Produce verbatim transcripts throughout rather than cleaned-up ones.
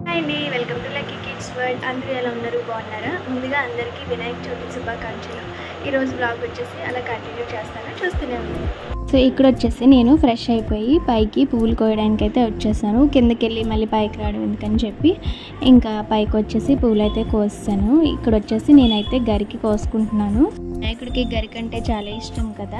Hi అండి, welcome to Lucky kids world. అందరూ ఎలా ఉన్నారు? బాగున్నారా? ముందుగా అందరికీ వినాయక చవితి శుభాకాంక్షలు. ఈరోజు బ్లాగ్ వచ్చేసి అలా కంటిన్యూ చేస్తాను, చూస్తూనే ఉన్నాను. సో ఇక్కడ వచ్చేసి నేను ఫ్రెష్ అయిపోయి పైకి పువ్వులు కోయడానికి అయితే వచ్చేసాను. కిందకి వెళ్ళి మళ్ళీ పైకి రావడం ఎందుకని చెప్పి ఇంకా పైకి వచ్చేసి పువ్వులు అయితే కోసాను. ఇక్కడ వచ్చేసి నేనైతే గరికి కోసుకుంటున్నాను. వినాయకుడికి గరికి అంటే చాలా ఇష్టం కదా.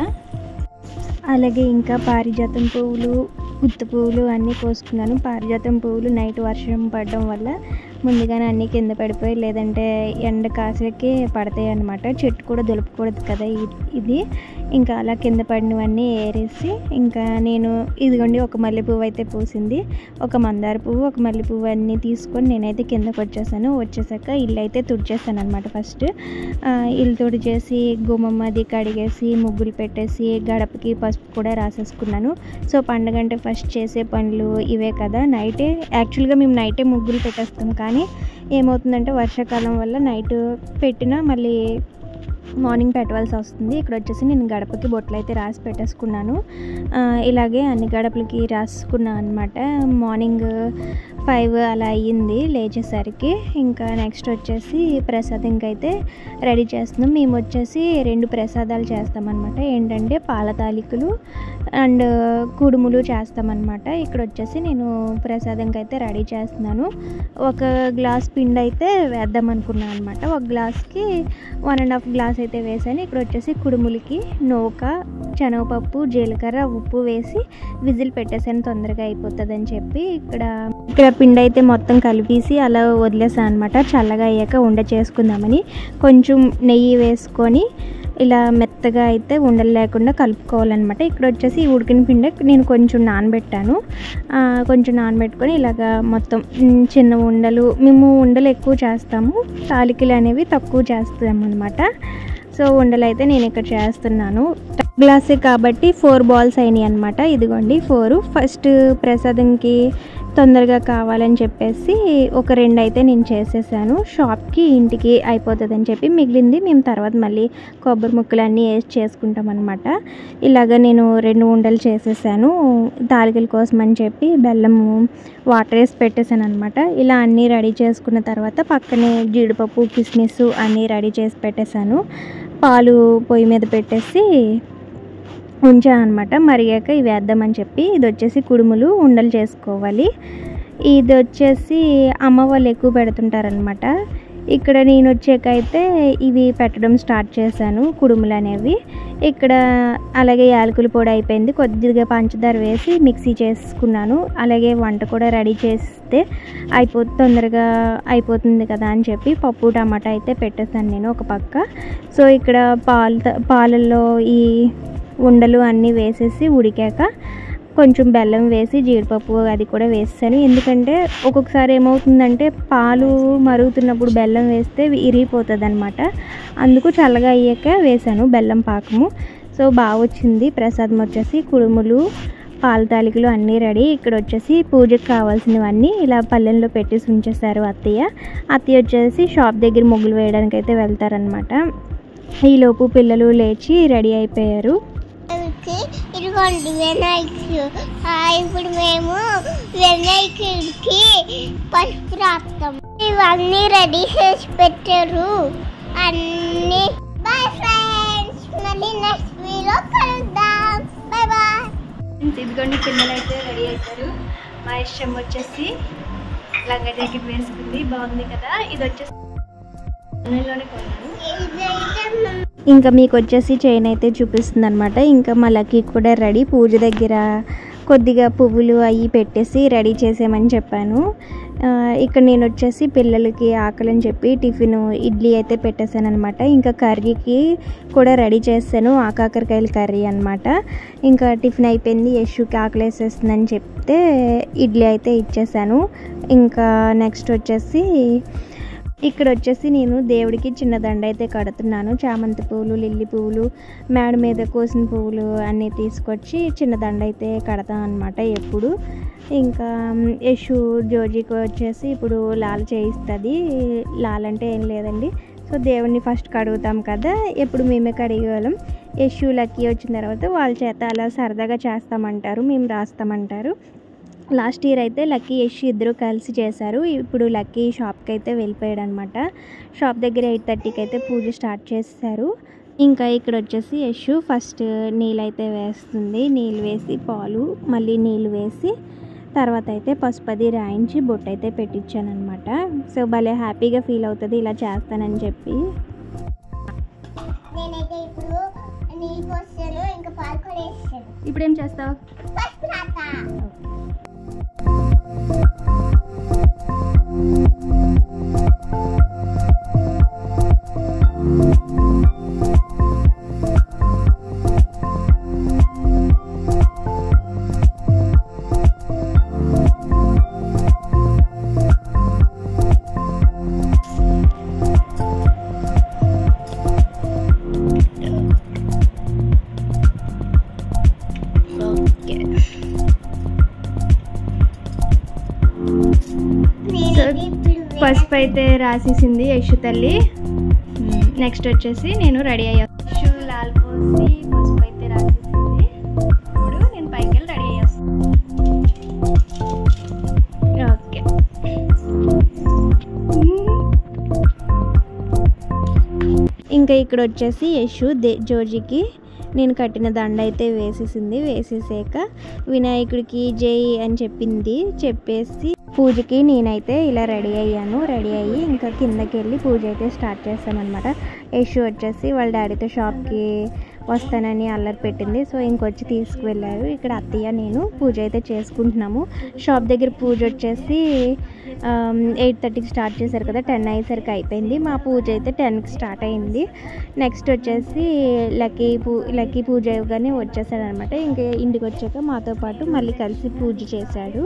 అలాగే ఇంకా పారిజాతం పువ్వులు, గుత్త పువ్వులు అన్నీ కోసుకున్నాను. పారిజాతం పువ్వులు నైట్ వర్షం పడడం వల్ల ముందుగానే అన్నీ కింద పడిపోయి, లేదంటే ఎండ కాసేకే పడతాయి అన్నమాట. చెట్టు కూడా దులపకూడదు కదా ఇది. ఇంకా అలా కింద పడినవన్నీ ఏరేసి ఇంకా నేను ఇదిగోండి ఒక మల్లె పువ్వు అయితే పూసింది, ఒక మందార పువ్వు, ఒక మల్లె పువ్వు అన్నీ తీసుకొని నేనైతే కిందకు వచ్చేసాను. వచ్చేసాక ఇల్లు అయితే తుడిచేసాను అనమాట. ఫస్ట్ ఇల్లు తుడిచేసి గుమ్మం అది కడిగేసి ముగ్గులు పెట్టేసి గడపకి పసుపు కూడా రాసేసుకున్నాను. సో పండుగ అంటే ఫస్ట్ చేసే పనులు ఇవే కదా. నైటే యాక్చువల్గా మేము నైటే ముగ్గులు పెట్టేస్తాం, కానీ ఏమవుతుందంటే వర్షాకాలం వల్ల నైట్ పెట్టినా మళ్ళీ మార్నింగ్ పెట్టవలసి వస్తుంది. ఇక్కడ వచ్చేసి నేను గడపకి బొట్లు అయితే రాసి పెట్టేసుకున్నాను. ఇలాగే అన్ని గడపలకి రాసుకున్నాను అనమాట. మార్నింగ్ ఫైవ్ అలా అయ్యింది లేచేసరికి. ఇంకా నెక్స్ట్ వచ్చేసి ప్రసాదంకి అయితే రెడీ చేస్తున్నాం. మేము వచ్చేసి రెండు ప్రసాదాలు చేస్తామన్నమాట. ఏంటంటే పాల తాలికలు అండ్ కుడుములు చేస్తామన్నమాట. ఇక్కడ వచ్చేసి నేను ప్రసాదంకి అయితే రెడీ చేస్తున్నాను. ఒక గ్లాస్ పిండి అయితే వేద్దాం అనుకున్నాను అనమాట. ఒక గ్లాస్కి వన్ అండ్ హాఫ్ గ్లాస్ అయితే వేసాను. ఇక్కడ వచ్చేసి కుడుములకి నూక, శనగపప్పు, జీలకర్ర, ఉప్పు వేసి విజిల్ పెట్టేసాను, తొందరగా అయిపోతుంది అని చెప్పి. ఇక్కడ ఇక్కడ పిండి అయితే మొత్తం కలిపేసి అలా వదిలేసాను అనమాట. చల్లగా అయ్యాక ఉండ చేసుకుందామని కొంచెం నెయ్యి వేసుకొని ఇలా మెత్తగా అయితే ఉండలు లేకుండా కలుపుకోవాలన్నమాట. ఇక్కడ వచ్చేసి ఉడికిన పిండి నేను కొంచెం నానబెట్టాను. కొంచెం నానబెట్టుకొని ఇలాగా మొత్తం చిన్న ఉండలు, మేము ఉండలు ఎక్కువ చేస్తాము, తాలికలు అనేవి తక్కువ చేస్తాము అనమాట. సో ఉండలు అయితే నేను ఇక్కడ చేస్తున్నాను. గ్లాసే కాబట్టి ఫోర్ బాల్స్ అయినాయి అనమాట. ఇదిగోండి ఫోర్. ఫస్ట్ ప్రసాదంకి తొందరగా కావాలని చెప్పేసి ఒక రెండు అయితే నేను చేసేసాను. షాప్కి ఇంటికి అయిపోతుంది అని చెప్పి మిగిలింది మేము తర్వాత మళ్ళీ కొబ్బరి ముక్కలు అన్నీ వేసి చేసుకుంటాం అనమాట. ఇలాగ నేను రెండు ఉండలు చేసేసాను తాలికల కోసం అని చెప్పి. బెల్లము వాటర్ వేసి పెట్టేశాను అనమాట. ఇలా అన్నీ రెడీ చేసుకున్న తర్వాత పక్కనే జీడిపప్పు, కిస్మిస్ అన్నీ రెడీ చేసి పెట్టేశాను. పాలు పొయ్యి మీద పెట్టేసి ఉంచాను అనమాట. మరిగాక ఇవి వేద్దామని చెప్పి. ఇది వచ్చేసి కుడుములు ఉండలు చేసుకోవాలి. ఇది వచ్చేసి అమ్మ వాళ్ళు ఎక్కువ పెడుతుంటారనమాట. ఇక్కడ నేను వచ్చాకైతే ఇవి పెట్టడం స్టార్ట్ చేశాను, కుడుములు అనేవి. ఇక్కడ అలాగే యాలకుల పొడి అయిపోయింది, కొద్దిగా పంచదార వేసి మిక్సీ చేసుకున్నాను. అలాగే వంట కూడా రెడీ చేస్తే అయిపో తొందరగా అయిపోతుంది కదా అని చెప్పి పప్పు టమాటా అయితే పెట్టేశాను నేను ఒక పక్క. సో ఇక్కడ పాలు పాలల్లో ఈ ఉండలు అన్నీ వేసేసి ఉడికాక కొంచెం బెల్లం వేసి జీడిపప్పు అది కూడా వేసాను. ఎందుకంటే ఒక్కొక్కసారి ఏమవుతుందంటే పాలు మరుగుతున్నప్పుడు బెల్లం వేస్తే ఇరిగిపోతుంది అనమాట. అందుకు చల్లగా అయ్యాక వేసాను బెల్లం పాకము. సో బాగా వచ్చింది. ప్రసాదం వచ్చేసి కుడుములు, పాల తాలికలు అన్నీ రెడీ. ఇక్కడ వచ్చేసి పూజకు కావాల్సినవన్నీ ఇలా పల్లెల్లో పెట్టేసి ఉంచేసారు అత్తయ్య. అత్తయ్య వచ్చేసి షాప్ దగ్గర ముగ్గులు వేయడానికి అయితే వెళ్తారనమాట. ఈలోపు పిల్లలు లేచి రెడీ అయిపోయారు. ఇదిగోండి వినాయకుడు. ఇప్పుడు మేము వినాయకుడికి పసుపు రాస్తాము. ఇవన్నీ రెడీ చేసి పెట్టారు అన్ని. బాయ్ ఫ్రెండ్స్, మళ్ళీ నెక్స్ట్ వీడియో కలుద్దాం. Bye bye. ఇదిగోండి పిల్లలు అయితే రెడీ అవుతారు. మా ఇష్టం వచ్చేసి లంగా జాకెట్ వేసుకుంది, బాగుంది కదా. ఇది వచ్చేసి ఇంకా మీకు వచ్చేసి చైన్ అయితే చూపిస్తుంది అనమాట. ఇంకా మా లక్కీ కూడా రెడీ. పూజ దగ్గర కొద్దిగా పువ్వులు అవి పెట్టేసి రెడీ చేసేయమని చెప్పాను. ఇక్కడ నేను వచ్చేసి పిల్లలకి ఆకలి అని చెప్పి టిఫిన్ ఇడ్లీ అయితే పెట్టేశాను అనమాట. ఇంకా కర్రీకి కూడా రెడీ చేశాను, ఆకాకరకాయల కర్రీ అనమాట. ఇంకా టిఫిన్ అయిపోయింది, యశుకి ఆకలి వేసేస్తుందని చెప్తే ఇడ్లీ అయితే ఇచ్చేసాను. ఇంకా నెక్స్ట్ వచ్చేసి ఇక్కడ వచ్చేసి నేను దేవుడికి చిన్న దండ అయితే కడుతున్నాను. చామంతి పువ్వులు, లిల్లీ పువ్వులు, మేడ మీద కోసిన పువ్వులు అన్నీ తీసుకొచ్చి చిన్న దండ అయితే కడతాను అనమాట ఎప్పుడు. ఇంకా యశు జోజీకి వచ్చేసి ఇప్పుడు లాల చేయిస్తుంది. లాలంటే ఏం లేదండి, సో దేవుడిని ఫస్ట్ కడుగుతాం కదా, ఎప్పుడు మేమే కడిగేవాళ్ళం. యశు లక్కీ వచ్చిన తర్వాత వాళ్ళ చేత అలా సరదాగా చేస్తామంటారు, మేము రాస్తామంటారు. లాస్ట్ ఇయర్ అయితే లక్కీ యష్ ఇద్దరు కలిసి చేశారు. ఇప్పుడు లక్కీ షాప్కి అయితే వెళ్ళిపోయాడు అనమాట. షాప్ దగ్గర ఎయిట్ థర్టీకి అయితే పూజ స్టార్ట్ చేశారు. ఇంకా ఇక్కడ వచ్చేసి యష్ ఫస్ట్ నీళ్ళు అయితే వేస్తుంది. నీళ్ళు వేసి పాలు మళ్ళీ నీళ్ళు వేసి తర్వాత అయితే పసుపది రాయించి బొట్టు అయితే పెట్టించాను అనమాట. సో భలే హ్యాపీగా ఫీల్ అవుతుంది ఇలా చేస్తానని చెప్పి. నేనైతే ఇప్పుడు నీళ్ళు పోస్తాను, ఇంకా పాలు కూడా వేస్తాను. ఇప్పుడు ఏం చేస్తావు? పసుపు రాత. పసుపు అయితే రాసేసింది యశు తల్లి. నెక్స్ట్ వచ్చేసి నేను రెడీ అయ్యా. యశు లాల్ పోసి పసుపు అయితే రాసేసింది. ఇప్పుడు నేను పైకి వెళ్ళి రెడీ అయ్యేస్తాను. ఓకే. ఇంకా ఇక్కడ వచ్చేసి యశు దే జోజికి నేను కట్టిన దండ అయితే వేసేసింది. వేసేసాక వినాయకుడికి జై అని చెప్పింది. చెప్పేసి పూజకి నేనైతే ఇలా రెడీ అయ్యాను. రెడీ అయ్యి ఇంకా కిందకి వెళ్ళి పూజ అయితే స్టార్ట్ చేస్తామన్నమాట. యశు వచ్చేసి వాళ్ళ డాడీతో షాప్కి వస్తానని అల్లరి పెట్టింది. సో ఇంకొచ్చి తీసుకువెళ్ళారు. ఇక్కడ అత్తయ్య నేను పూజ అయితే చేసుకుంటున్నాము. షాప్ దగ్గర పూజ వచ్చేసి ఎయిట్ థర్టీకి స్టార్ట్ చేశారు కదా, టెన్ అయ్యేసరికి అయిపోయింది. మా పూజ అయితే టెన్కి స్టార్ట్ అయింది. నెక్స్ట్ వచ్చేసి లక్కీ పూ లక్కీ పూజ ఇవ్వగానే వచ్చేసాడు అనమాట. ఇంకా ఇంటికి వచ్చాక మాతో పాటు మళ్ళీ కలిసి పూజ చేశాడు.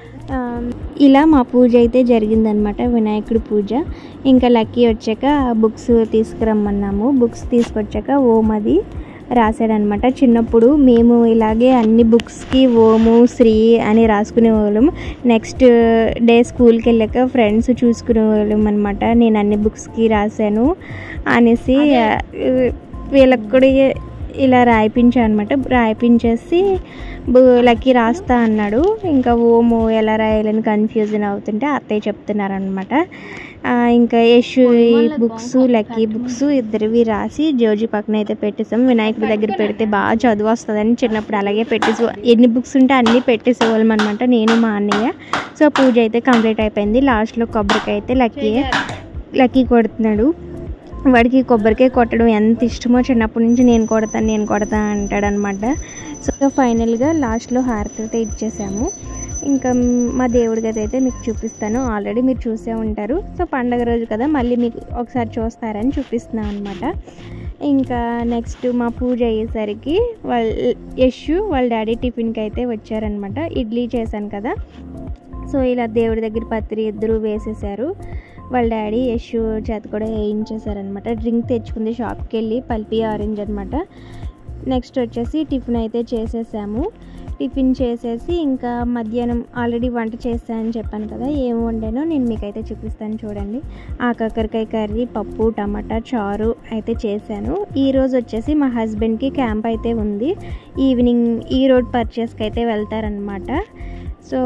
ఇలా మా పూజ అయితే జరిగిందనమాట, వినాయకుడి పూజ. ఇంకా లక్కీ వచ్చాక బుక్స్ తీసుకురమ్మన్నాము. బుక్స్ తీసుకొచ్చాక ఓం అది రాశాడనమాట. చిన్నప్పుడు మేము ఇలాగే అన్ని బుక్స్కి ఓము శ్రీ అని రాసుకునే వాళ్ళం. నెక్స్ట్ డే స్కూల్కి వెళ్ళాక ఫ్రెండ్స్ చూసుకునే వాళ్ళం అనమాట. నేను అన్ని బుక్స్కి రాశాను అనేసి వీళ్ళకి కూడా ఇలా రాయిపించా అనమాట. రాయిపించేసి లక్కీ రాస్తా అన్నాడు. ఇంకా ఓము ఎలా రాయాలని కన్ఫ్యూజన్ అవుతుంటే అత్తయ్య చెప్తున్నారనమాట. ఇంకా యశు బుక్స్ లక్కీ బుక్స్ ఇద్దరివి రాసి జోజి పక్కన అయితే పెట్టేసాం. వినాయకుడి దగ్గర పెడితే బాగా చదువు వస్తుందని చిన్నప్పుడు అలాగే పెట్టేసి ఎన్ని బుక్స్ ఉంటే అన్నీ పెట్టేసేవాళ్ళం అనమాట, నేను మా అన్నయ్య. సో పూజ అయితే కంప్లీట్ అయిపోయింది. లాస్ట్లో కొబ్బరికాయ అయితే లక్కీ లక్కీ కొడుతున్నాడు. వాడికి కొబ్బరికాయ కొట్టడం ఎంత ఇష్టమో చిన్నప్పటి నుంచి నేను కొడతాను నేను కొడతా అంటాడనమాట. సో ఫైనల్గా లాస్ట్లో హారతి అయితే ఇచ్చేసాము. ఇంకా మా దేవుడి గది అయితే మీకు చూపిస్తాను. ఆల్రెడీ మీరు చూసే ఉంటారు. సో పండగ రోజు కదా మళ్ళీ మీకు ఒకసారి చూస్తారని చూపిస్తున్నాను అనమాట. ఇంకా నెక్స్ట్ మా పూజ అయ్యేసరికి వాళ్ళ యశు వాళ్ళ డాడీ టిఫిన్కి అయితే వచ్చారనమాట. ఇడ్లీ చేశాను కదా, సో ఇలా దేవుడి దగ్గర పత్రి ఇద్దరు వేసేసారు. వాళ్ళ డాడీ యశు చేత కూడా వేయించేసారనమాట. డ్రింక్ తెచ్చుకుంది షాప్కి వెళ్ళి, పల్పి ఆరెంజ్ అనమాట. నెక్స్ట్ వచ్చేసి టిఫిన్ అయితే చేసేసాము. టిఫిన్ చేసేసి ఇంకా మధ్యాహ్నం ఆల్రెడీ వంట చేస్తానని చెప్పాను కదా, ఏం వండానో నేను మీకైతే చూపిస్తాను చూడండి. ఆకాకరకాయ కర్రీ, పప్పు, టమాటా చారు అయితే చేశాను. ఈరోజు వచ్చేసి మా హస్బెండ్కి క్యాంప్ అయితే ఉంది. ఈవినింగ్ ఈ రోడ్ పర్చేస్కి అయితే వెళ్తారనమాట. సో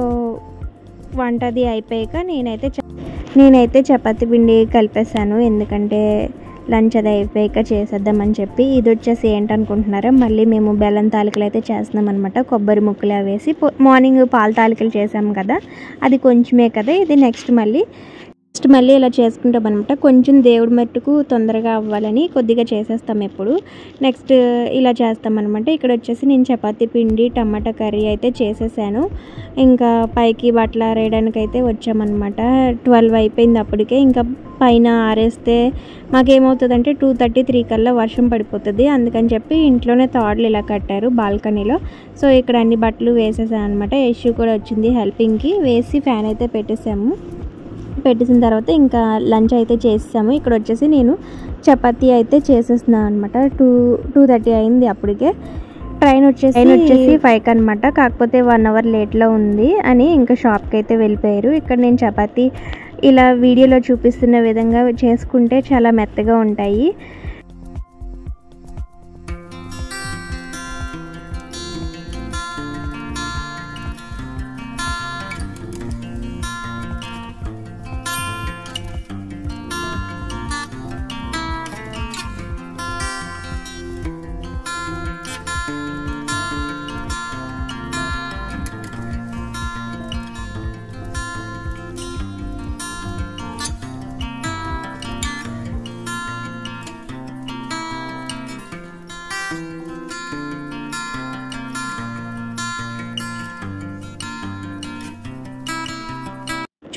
వంటది అయిపోయాక నేనైతే నేనైతే చపాతీ పిండి కలిపేసాను, ఎందుకంటే లంచ్ అది అయిపోయాక చేసేద్దామని చెప్పి. ఇది వచ్చేసి ఏంటనుకుంటున్నారా, మళ్ళీ మేము బెల్లం తాలికలు అయితే చేస్తున్నాం అనమాట. కొబ్బరి ముక్కలు వేసి మార్నింగ్ పాల తాలికలు చేసాము కదా, అది కొంచెమే కదా, ఇది నెక్స్ట్ మళ్ళీ నెక్స్ట్ మళ్ళీ ఇలా చేసుకుంటాం అనమాట. కొంచెం దేవుడి మట్టుకు తొందరగా అవ్వాలని కొద్దిగా చేసేస్తాం ఎప్పుడు. నెక్స్ట్ ఇలా చేస్తామన్నమాట. ఇక్కడ వచ్చేసి నేను చపాతీ పిండి టమాటా కర్రీ అయితే చేసేసాను. ఇంకా పైకి బట్టలు ఆరేయడానికి అయితే వచ్చామన్నమాట. ట్వెల్వ్ అయిపోయింది అప్పటికే. ఇంకా పైన ఆరేస్తే మాకేమవుతుందంటే టూ థర్టీ త్రీ కల్లా వర్షం పడిపోతుంది. అందుకని చెప్పి ఇంట్లోనే తాడులు ఇలా కట్టారు బాల్కనీలో. సో ఇక్కడ అన్ని బట్టలు వేసేసాను అనమాట. యశు కూడా వచ్చింది హెల్పింగ్కి. వేసి ఫ్యాన్ అయితే పెట్టేసాము. పెట్టేసిన తర్వాత ఇంకా లంచ్ అయితే చేసాము. ఇక్కడ వచ్చేసి నేను చపాతీ అయితే చేసేస్తున్నాను అనమాట. టూ టూ థర్టీ అయింది అప్పటికే. ట్రైన్ వచ్చేసి ట్రైన్ వచ్చేసి ఫైవ్కి అనమాట. కాకపోతే వన్ అవర్ లేట్లో ఉంది అని ఇంకా షాప్కి అయితే వెళ్ళిపోయారు. ఇక్కడ నేను చపాతీ ఇలా వీడియోలో చూపిస్తున్న విధంగా చేసుకుంటే చాలా మెత్తగా ఉంటాయి.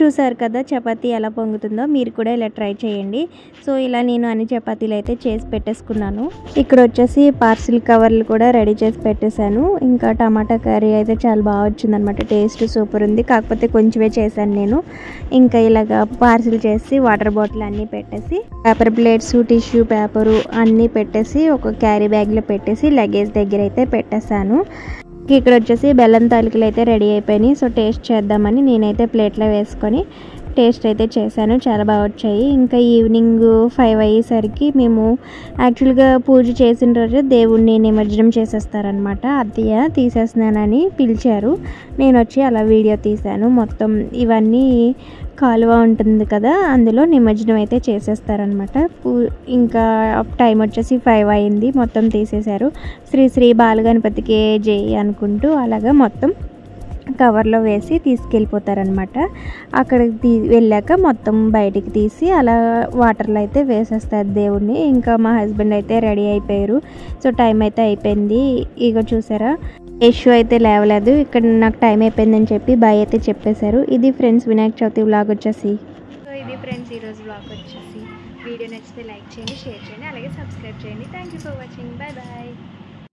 చూసారు కదా చపాతీ ఎలా పొంగుతుందో, మీరు కూడా ఇలా ట్రై చేయండి. సో ఇలా నేను అన్ని చపాతీలు అయితే చేసి పెట్టేసుకున్నాను. ఇక్కడ వచ్చేసి పార్సిల్ కవర్లు కూడా రెడీ చేసి పెట్టేశాను. ఇంకా టమాటా కర్రీ అయితే చాలా బాగా వచ్చిందనమాట, టేస్ట్ సూపర్ ఉంది. కాకపోతే కొంచెమే చేశాను నేను. ఇంకా ఇలాగా పార్సిల్ చేసి వాటర్ బాటిల్ అన్నీ పెట్టేసి పేపర్ ప్లేట్స్, టిష్యూ పేపరు అన్నీ పెట్టేసి ఒక క్యారీ బ్యాగ్లో పెట్టేసి లగేజ్ దగ్గర అయితే పెట్టేశాను. ఇక్కడ వచ్చేసి బెల్లం తాలికలు అయితే రెడీ అయిపోయినాయి. సో టేస్ట్ చేద్దామని నేనైతే ప్లేట్లో వేసుకొని టేస్ట్ అయితే చేశాను, చాలా బాగా వచ్చాయి. ఇంకా ఈవినింగ్ ఫైవ్ అయ్యేసరికి మేము యాక్చువల్గా పూజ చేసిన రోజు దేవుణ్ణి నిమజ్జనం చేసేస్తారనమాట. అత్తయ్య తీసేస్తున్నానని పిలిచారు, నేను వచ్చి అలా వీడియో తీశాను. మొత్తం ఇవన్నీ కాలువ ఉంటుంది కదా, అందులో నిమజ్జనం అయితే చేసేస్తారనమాట. ఇంకా టైం వచ్చేసి ఫైవ్ అయింది, మొత్తం తీసేశారు. శ్రీ శ్రీ బాలగణపతికి జై అనుకుంటూ అలాగా మొత్తం కవర్లో వేసి తీసుకెళ్ళిపోతారనమాట. అక్కడికి తీ వెళ్ళాక మొత్తం బయటికి తీసి అలా వాటర్లో అయితే వేసేస్తారు దేవుణ్ణి. ఇంకా మా హస్బెండ్ అయితే రెడీ అయిపోయారు. సో టైం అయితే అయిపోయింది. ఇక చూసారా ఇష్యూ అయితే లేవలేదు, ఇక్కడ నాకు టైం అయిపోయిందని చెప్పి బాయ్ అయితే చెప్పేశారు. ఇది ఫ్రెండ్స్ వినాయక చవితి వ్లాగ్ వచ్చేసి. సో ఇది ఫ్రెండ్స్ ఈరోజు వ్లాగ్ వచ్చేసి. వీడియో నచ్చితే లైక్ చేయండి, షేర్ చేయండి, అలాగే సబ్స్క్రైబ్ చేయండి. Thank you for watching. Bye bye.